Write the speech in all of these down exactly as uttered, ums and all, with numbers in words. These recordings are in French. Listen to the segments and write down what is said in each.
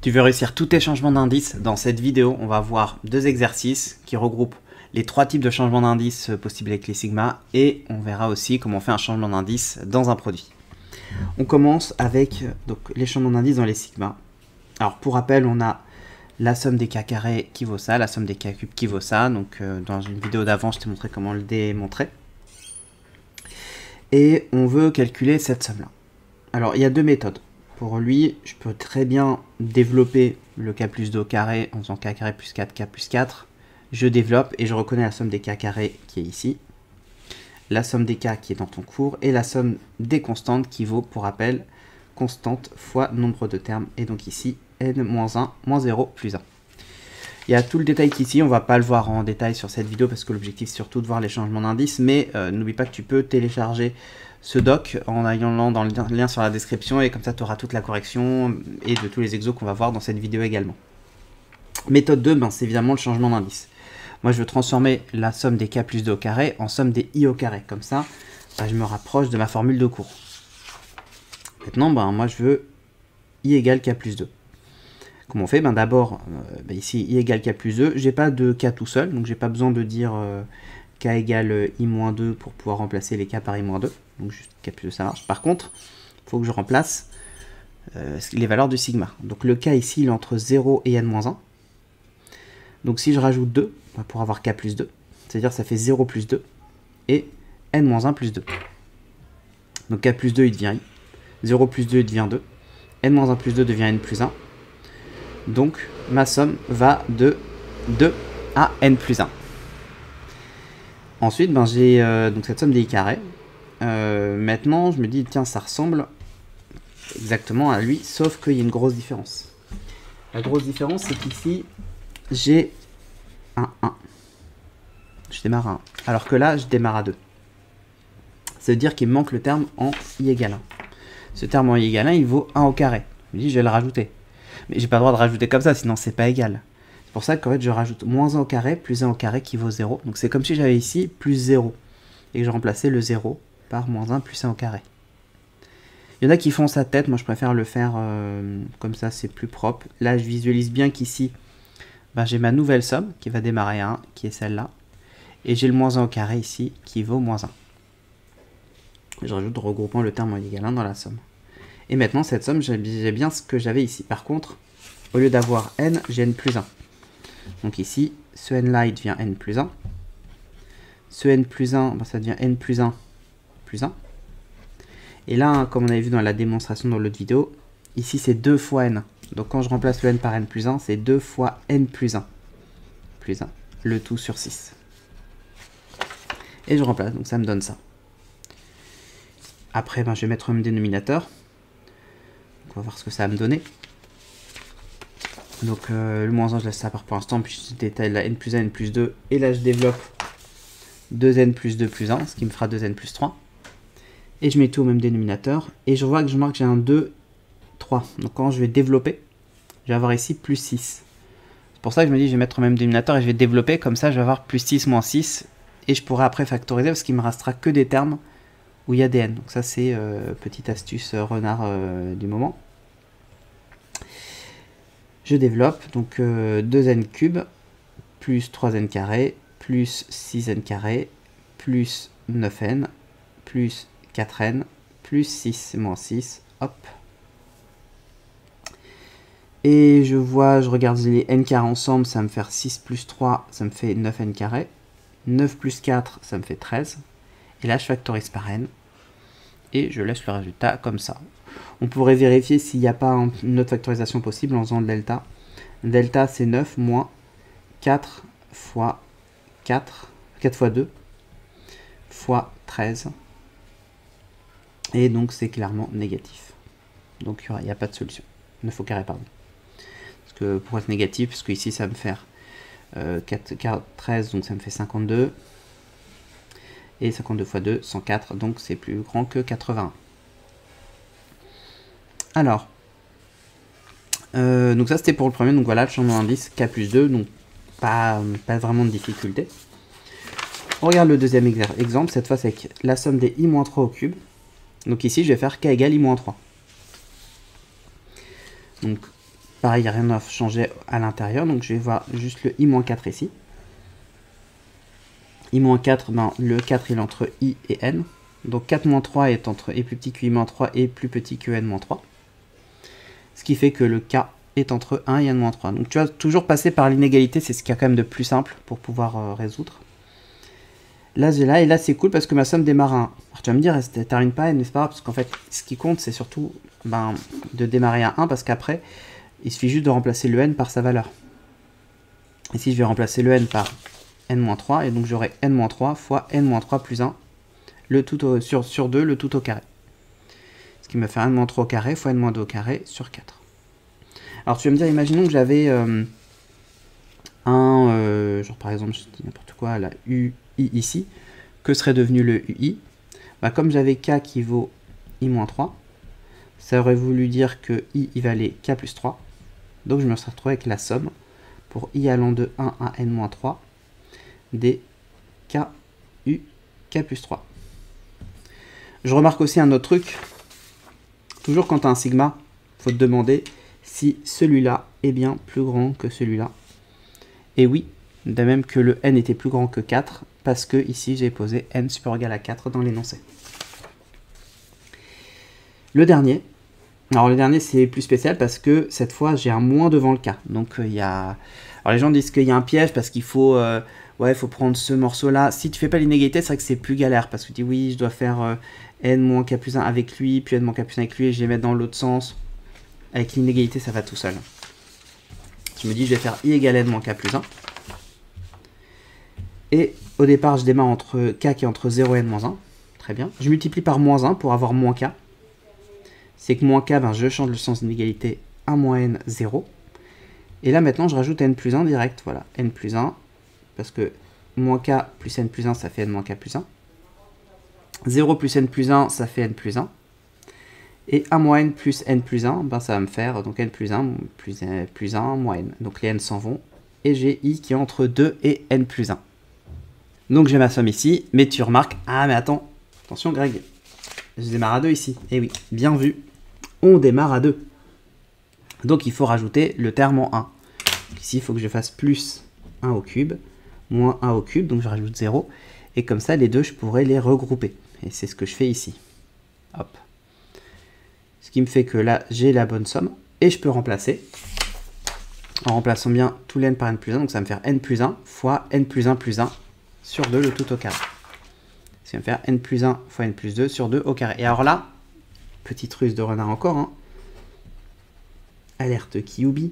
Tu veux réussir tous tes changements d'indice. Dans cette vidéo, on va voir deux exercices qui regroupent les trois types de changements d'indice possibles avec les sigma et on verra aussi comment on fait un changement d'indice dans un produit. On commence avec donc, les changements d'indice dans les sigma. Alors pour rappel, on a la somme des k carrés qui vaut ça, la somme des k cubes qui vaut ça. Donc euh, dans une vidéo d'avant, je t'ai montré comment le démontrer. Et on veut calculer cette somme-là. Alors il y a deux méthodes. Pour lui, je peux très bien développer le k plus deux au carré en faisant k carré plus quatre, k plus quatre. Je développe et je reconnais la somme des k carrés qui est ici, la somme des k qui est dans ton cours et la somme des constantes qui vaut, pour rappel, constante fois nombre de termes. Et donc ici, n moins un, moins zéro, plus un. Il y a tout le détail qui est ici, on ne va pas le voir en détail sur cette vidéo parce que l'objectif c'est surtout de voir les changements d'indice, mais euh, n'oublie pas que tu peux télécharger ce doc en allant dans le lien sur la description et comme ça tu auras toute la correction et de tous les exos qu'on va voir dans cette vidéo également. Méthode deux, ben, c'est évidemment le changement d'indice. Moi je veux transformer la somme des k plus deux au carré en somme des i au carré, comme ça ben, je me rapproche de ma formule de cours. Maintenant ben, moi je veux i égale k plus deux. Comment on fait? Ben, d'abord euh, ben, ici i égale k plus deux, j'ai pas de k tout seul, donc j'ai pas besoin de dire euh, k égale i moins deux pour pouvoir remplacer les k par i moins deux. Donc juste k plus deux ça marche. Par contre, il faut que je remplace euh, les valeurs du sigma. Donc le k ici il est entre zéro et n moins un. Donc si je rajoute deux, bah, pour avoir k plus deux, c'est-à-dire ça fait zéro plus deux et n moins un plus deux. Donc k plus deux il devient i, zéro plus deux il devient deux, n moins un plus deux devient n plus un. Donc ma somme va de deux à n plus un. Ensuite, ben, j'ai euh, donc cette somme des i carrés. Euh, maintenant, je me dis, tiens, ça ressemble exactement à lui, sauf qu'il y a une grosse différence. La grosse différence, c'est qu'ici, j'ai un un. Je démarre à un. Alors que là, je démarre à deux. Ça veut dire qu'il me manque le terme en i égale un. Ce terme en i égale un, il vaut un au carré. Je me dis, je vais le rajouter. Mais j'ai pas le droit de rajouter comme ça, sinon c'est pas égal. C'est pour ça qu'en fait, je rajoute moins un au carré, plus un au carré qui vaut zéro. Donc c'est comme si j'avais ici plus zéro. Et que je remplaçais le zéro par moins un plus un au carré. Il y en a qui font sa tête, moi je préfère le faire euh, comme ça, c'est plus propre. Là, je visualise bien qu'ici, ben, j'ai ma nouvelle somme qui va démarrer à un, qui est celle-là. Et j'ai le moins un au carré ici, qui vaut moins un. Je rajoute regroupant le terme en égal un dans la somme. Et maintenant, cette somme, j'ai bien ce que j'avais ici. Par contre, au lieu d'avoir n, j'ai n plus un. Donc ici, ce n-là, il devient n plus un. Ce n plus un, ben, ça devient n plus un plus un. Et là, comme on avait vu dans la démonstration dans l'autre vidéo, ici c'est deux fois n. Donc quand je remplace le n par n plus un, c'est deux fois n plus un. Plus un. Le tout sur six. Et je remplace, donc ça me donne ça. Après, ben, je vais mettre un dénominateur. Donc on va voir ce que ça va me donner. Donc euh, le moins un, je laisse ça pour l'instant, puis je détaille la n plus un, n plus deux. Et là, je développe deux n plus deux plus un, ce qui me fera deux n plus trois. Et je mets tout au même dénominateur. Et je vois que je marque que j'ai un deux, trois. Donc quand je vais développer, je vais avoir ici plus six. C'est pour ça que je me dis je vais mettre au même dénominateur et je vais développer. Comme ça, je vais avoir plus six moins six. Et je pourrai après factoriser parce qu'il ne me restera que des termes où il y a des n. Donc ça, c'est euh, petite astuce euh, renard euh, du moment. Je développe. Donc euh, deux n cubes plus trois n carré plus six n carré plus neuf n plus quatre n plus six moins six, hop. Et je vois, je regarde les n carrés ensemble, ça me fait six plus trois, ça me fait neuf n carré. neuf plus quatre, ça me fait treize. Et là, je factorise par n. Et je laisse le résultat comme ça. On pourrait vérifier s'il n'y a pas une autre factorisation possible en faisant delta. Delta, c'est neuf moins quatre fois quatre, quatre fois deux, fois treize. Et donc c'est clairement négatif. Donc il n'y a pas de solution. neuf au carré, pardon. Parce que pourquoi c'est négatif? Parce que ici ça va me faire euh, quatre, quatre, treize, donc ça me fait cinquante-deux. Et cinquante-deux fois deux, cent quatre, donc c'est plus grand que quatre-vingt-un. Alors, euh, donc ça c'était pour le premier, donc voilà le changement d'indice k plus deux, donc pas, pas vraiment de difficulté. On regarde le deuxième exemple, cette fois c'est avec la somme des i moins trois au cube. Donc ici je vais faire k égale i moins trois. Donc pareil, il n'y a rien à changer à l'intérieur, donc je vais voir juste le i moins quatre ici. i moins quatre, ben, le quatre il est entre i et n. Donc quatre moins trois est, entre, est plus petit que i moins trois et plus petit que n moins trois. Ce qui fait que le k est entre un et n moins trois. Donc tu vas toujours passer par l'inégalité, c'est ce qu'il y a quand même de plus simple pour pouvoir euh, résoudre. Là j'ai là, et là c'est cool parce que ma somme démarre à un. Alors tu vas me dire, elle termine pas à n, mais c'est pas grave, parce qu'en fait, ce qui compte, c'est surtout ben, de démarrer à un, parce qu'après, il suffit juste de remplacer le n par sa valeur. Ici, je vais remplacer le n par n moins trois, et donc j'aurai n moins trois fois n moins trois plus un, le tout au, sur, sur deux, le tout au carré. Ce qui me fait n moins trois au carré fois n moins deux au carré sur quatre. Alors tu vas me dire, imaginons que j'avais euh, un, euh, genre par exemple, je dis n'importe quoi, la ui ici, que serait devenu le ui? Bah, comme j'avais k qui vaut i moins trois, ça aurait voulu dire que i, il valait k plus trois, donc je me serais retrouvé avec la somme pour i allant de un à n moins trois des k u k plus trois. Je remarque aussi un autre truc, toujours quand tu as un sigma, il faut te demander si celui-là est bien plus grand que celui-là. Et oui, de même que le n était plus grand que quatre, parce que ici j'ai posé n supérieur ou égal à quatre dans l'énoncé. Le dernier, alors le dernier c'est plus spécial parce que cette fois j'ai un moins devant le k. Donc il euh, y a... Alors les gens disent qu'il y a un piège parce qu'il faut... Euh, ouais, faut prendre ce morceau-là. Si tu fais pas l'inégalité, c'est vrai que c'est plus galère parce que tu dis oui, je dois faire euh, n moins k plus un avec lui, puis n moins k plus un avec lui, et je vais mettre dans l'autre sens. Avec l'inégalité, ça va tout seul. Je me dis, je vais faire i égale n moins k plus un. Et au départ, je démarre entre k qui est entre zéro et n moins un. Très bien. Je multiplie par moins un pour avoir moins k. C'est que moins k, ben, je change le sens d'inégalité, un moins n, zéro. Et là, maintenant, je rajoute n plus un direct. Voilà, n plus un. Parce que moins k plus n plus un, ça fait n moins k plus un. zéro plus n plus un, ça fait n plus un. Et un moins n plus n plus un, ben ça va me faire donc n plus un, plus, plus un, moins n. Donc les n s'en vont. Et j'ai i qui est entre deux et n plus un. Donc j'ai ma somme ici, mais tu remarques, ah mais attends, attention Greg, je démarre à deux ici. Et oui, bien vu, on démarre à deux. Donc il faut rajouter le terme en un. Ici, il faut que je fasse plus un au cube, moins un au cube, donc je rajoute zéro. Et comme ça, les deux, je pourrais les regrouper. Et c'est ce que je fais ici. Hop. Ce qui me fait que là, j'ai la bonne somme. Et je peux remplacer. En remplaçant bien tout l n par n plus un. Donc ça va me faire n plus un fois n plus un plus un sur deux, le tout au carré. Ça va me faire n plus un fois n plus deux sur deux au carré. Et alors là, petite ruse de renard encore. Hein. Alerte qui oublie.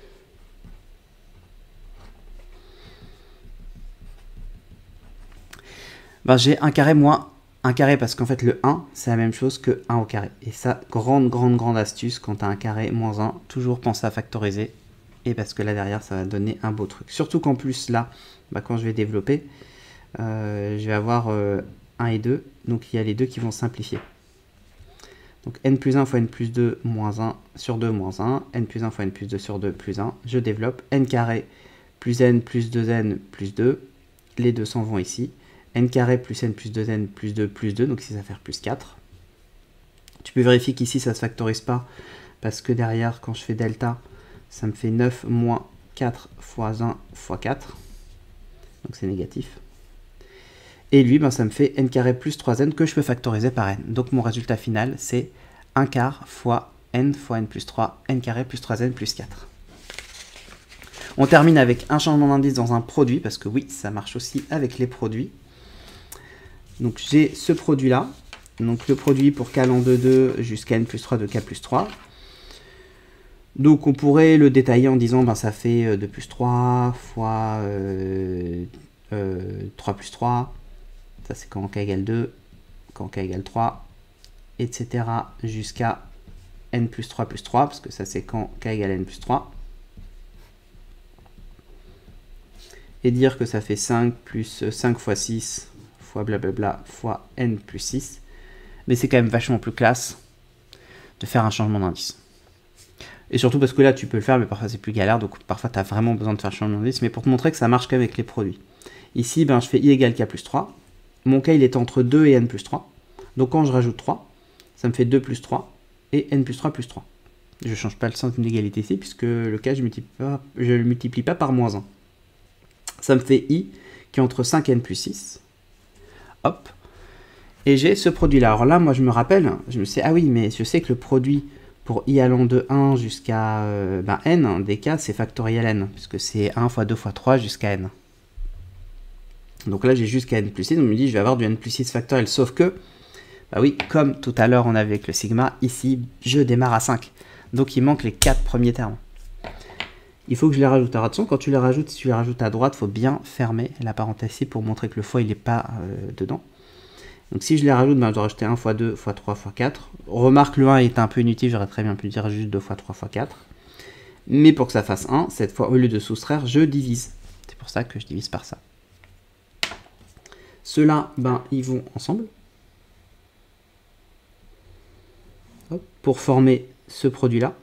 Ben, j'ai un carré moins un carré parce qu'en fait le un c'est la même chose que un au carré. Et ça, grande grande grande astuce, quand tu as un carré moins un, toujours penser à factoriser. Et parce que là derrière ça va donner un beau truc. Surtout qu'en plus là, ben, quand je vais développer, euh, je vais avoir euh, un et deux. Donc il y a les deux qui vont simplifier. Donc n plus un fois n plus deux moins un sur deux moins un. N plus un fois n plus deux sur deux plus un. Je développe n carré plus n plus deux n plus deux. Les deux s'en vont ici. N carré plus n plus deux n plus deux plus deux, donc ici ça va faire plus quatre. Tu peux vérifier qu'ici ça ne se factorise pas, parce que derrière, quand je fais delta, ça me fait neuf moins quatre fois un fois quatre. Donc c'est négatif. Et lui, ben, ça me fait n carré plus trois n que je peux factoriser par n. Donc mon résultat final, c'est un quart fois n fois n plus trois, n carré plus trois n plus quatre. On termine avec un changement d'indice dans un produit, parce que oui, ça marche aussi avec les produits. Donc j'ai ce produit-là, donc le produit pour k allant de deux jusqu'à n plus trois de k plus trois. Donc on pourrait le détailler en disant, ben, ça fait deux plus trois fois euh, euh, trois plus trois, ça c'est quand k égale deux, quand k égale trois, et cetera jusqu'à n plus trois plus trois, parce que ça c'est quand k égale n plus trois. Et dire que ça fait cinq plus cinq fois six fois blablabla fois n plus six. Mais c'est quand même vachement plus classe de faire un changement d'indice. Et surtout parce que là, tu peux le faire, mais parfois c'est plus galère. Donc parfois, tu as vraiment besoin de faire un changement d'indice. Mais pour te montrer que ça marche quand même avec les produits. Ici, ben, je fais i égale k plus trois. Mon k, il est entre deux et n plus trois. Donc quand je rajoute trois, ça me fait deux plus trois et n plus trois plus trois. Je ne change pas le sens d'inégalité ici, puisque le cas, je ne le multiplie pas par moins un. Ça me fait i qui est entre cinq et n plus six. Hop. Et j'ai ce produit-là. Alors là, moi, je me rappelle, je me sais, ah oui, mais je sais que le produit pour i allant de un jusqu'à euh, ben, n, des cas, c'est factoriel n, puisque c'est un fois deux fois trois jusqu'à n. Donc là, j'ai jusqu'à n plus six, on me dit, je vais avoir du n plus six factoriel, sauf que, bah oui, comme tout à l'heure, on avait avec le sigma, ici, je démarre à cinq. Donc, il manque les quatre premiers termes. Il faut que je les rajoute. Alors attention, quand tu les rajoutes, si tu les rajoutes à droite, il faut bien fermer la parenthèse ici pour montrer que le fois, il n'est pas euh, dedans. Donc si je les rajoute, ben, je dois rajouter un fois deux fois trois fois quatre. Remarque, le un est un peu inutile, j'aurais très bien pu dire juste deux fois trois fois quatre. Mais pour que ça fasse un, cette fois, au lieu de soustraire, je divise. C'est pour ça que je divise par ça. Ceux-là, ben, ils vont ensemble. Hop, pour former ce produit-là.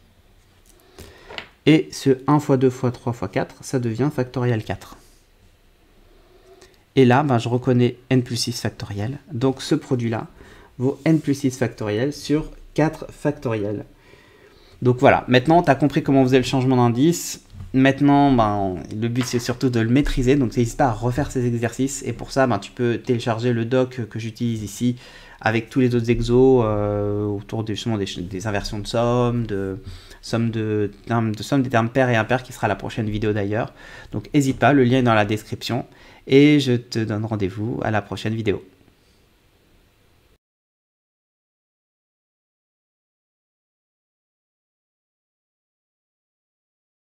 Et ce un fois deux fois trois fois quatre, ça devient factoriel quatre. Et là, ben, je reconnais n plus six factoriel. Donc ce produit-là vaut n plus six factoriel sur quatre factoriel. Donc voilà, maintenant tu as compris comment on faisait le changement d'indice. Maintenant, ben, le but c'est surtout de le maîtriser. Donc n'hésite pas à refaire ces exercices. Et pour ça, ben, tu peux télécharger le doc que j'utilise ici avec tous les autres exos euh, autour des, justement, des, des inversions de somme, de somme, de, de somme des termes pairs et impairs qui sera la prochaine vidéo d'ailleurs. Donc n'hésite pas, le lien est dans la description. Et je te donne rendez-vous à la prochaine vidéo.